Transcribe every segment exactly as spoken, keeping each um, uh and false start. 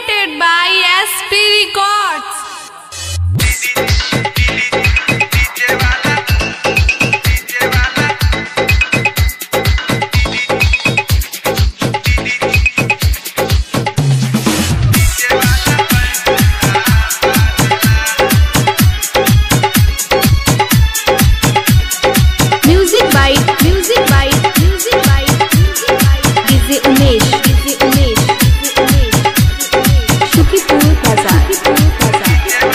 presented by S P Records. Music by Music by Music by Music by D J Umesh D J Umesh D J Umesh Shukipur Bazaar Shukipur Bazaar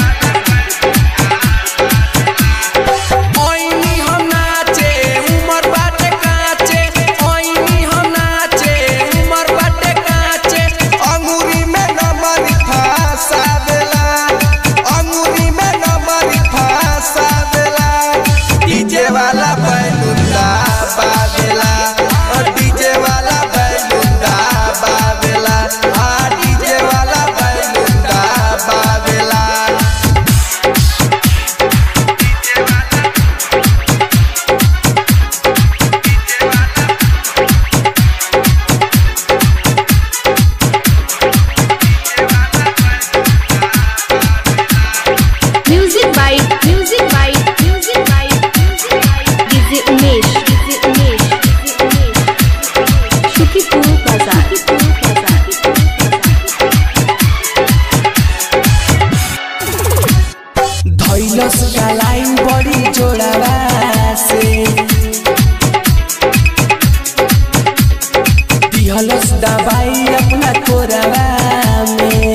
ओइनी हम नाचे उमर बाटे काचे ओइनी हम नाचे उमर बाटे काचे अंगूरी में नंबर फासा देला अंगूरी में नंबर फासा देला डीजे वाला बैलुंदा बादेला और डीजे वाला बैलुंदा बादेला आ डीजे वाला बैलुंदा बादेला Music by Music by Music by Music by D J Umesh D J Umesh D J Umesh Shukipur Bazaar Shukipur Bazaar धैलस का लाइन बड़ी जोड़ावा से दिहलस दवाई अपना कोरावा में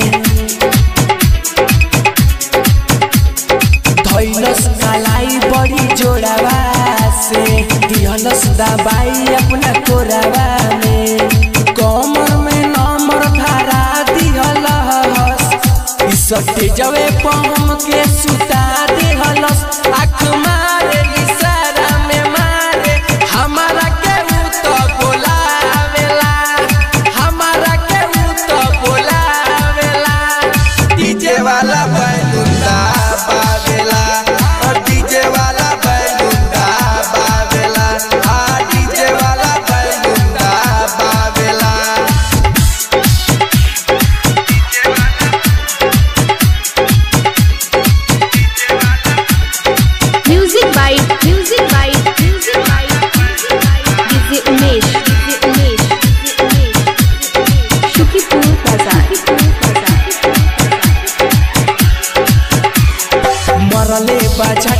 धैलस का लाई बड़ी जोड़ावा से दिहलस दवाई अपना कोरावा में कमर में नंबर धारा दिहलस सटे जवे पम के सुता दिहलस आँख मारे इशारा में मारे हमारा के उ तो बोलावेला हमारा के उ तो बोलावेला डीजे वाला बैलुंदा बादेला और डीजे वाला बैलुंदा बादेला आ डीजे वाला बैलुंदा बादेला Music by Music by Music by Music by D J Umesh D J Umesh D J Umesh Shukipur Bazaar Shukipur Bazaar मरले बाजा